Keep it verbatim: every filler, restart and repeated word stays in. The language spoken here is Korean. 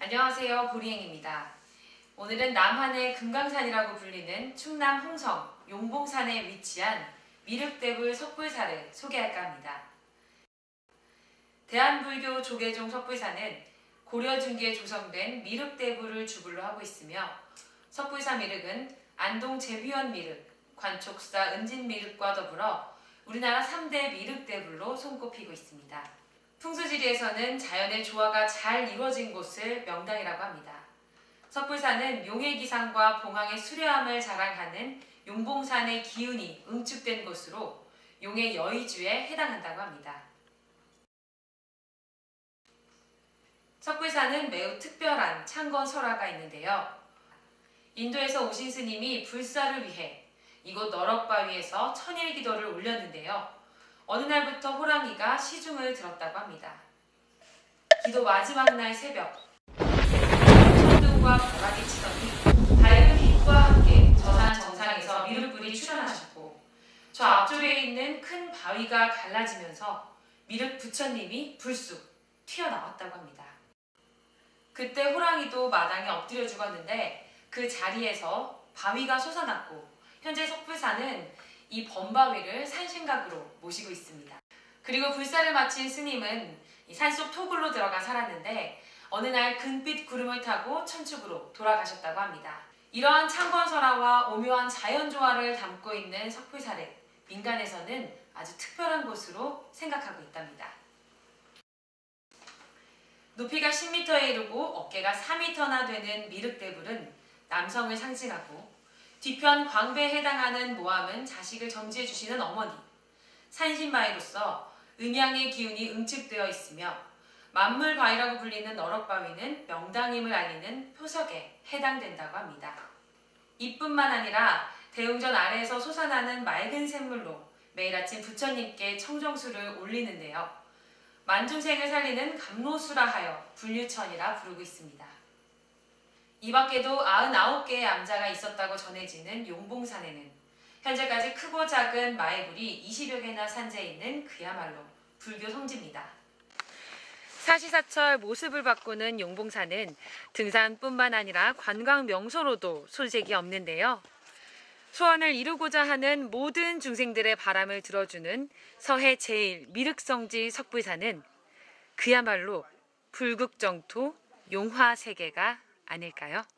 안녕하세요, 보리행입니다. 오늘은 남한의 금강산이라고 불리는 충남 홍성 용봉산에 위치한 미륵대불 석불사를 소개할까 합니다. 대한불교 조계종 석불사는 고려 중기에 조성된 미륵대불을 주불로 하고 있으며 석불사 미륵은 안동 제비원 미륵, 관촉사 은진 미륵과 더불어 우리나라 삼 대 미륵대불로 손꼽히고 있습니다. 풍수지리에서는 자연의 조화가 잘 이루어진 곳을 명당이라고 합니다. 석불사는 용의 기상과 봉황의 수려함을 자랑하는 용봉산의 기운이 응축된 곳으로 용의 여의주에 해당한다고 합니다. 석불사는 매우 특별한 창건 설화가 있는데요. 인도에서 오신 스님이 불사를 위해 이곳 너럭바위에서 천일기도를 올렸는데요. 어느 날부터 호랑이가 시중을 들었다고 합니다. 기도 마지막 날 새벽, 천둥과 바람이 치더니 밝은 빛과 함께 저산 정상에서 미륵불이 출현하셨고 저 앞쪽에 있는 큰 바위가 갈라지면서 미륵 부처님이 불쑥 튀어나왔다고 합니다. 그때 호랑이도 마당에 엎드려 죽었는데 그 자리에서 바위가 솟아났고 현재 석불사는 이 범바위를 산신각으로 모시고 있습니다. 그리고 불사를 마친 스님은 산속 토굴로 들어가 살았는데 어느 날 근빛 구름을 타고 천축으로 돌아가셨다고 합니다. 이러한 창건설화와 오묘한 자연조화를 담고 있는 석불사를 민간에서는 아주 특별한 곳으로 생각하고 있답니다. 높이가 십 미터에 이르고 어깨가 사 미터나 되는 미륵대불은 남성을 상징하고 뒤편 광배에 해당하는 모함은 자식을 점지해 주시는 어머니, 산신바위로서 음양의 기운이 응축되어 있으며 만물바위라고 불리는 너럭바위는 명당임을 알리는 표석에 해당된다고 합니다. 이뿐만 아니라 대웅전 아래에서 솟아나는 맑은 샘물로 매일 아침 부처님께 청정수를 올리는데요. 만중생을 살리는 감로수라 하여 불유천이라 부르고 있습니다. 이 밖에도 구십구 개의 암자가 있었다고 전해지는 용봉산에는 현재까지 크고 작은 마애불이 이십여 개나 산재해 있는 그야말로 불교 성지입니다. 사시사철 모습을 바꾸는 용봉산은 등산뿐만 아니라 관광 명소로도 손색이 없는데요. 소원을 이루고자 하는 모든 중생들의 바람을 들어주는 서해 제일 미륵성지 석불사는 그야말로 불국정토 용화세계가 아닐까요?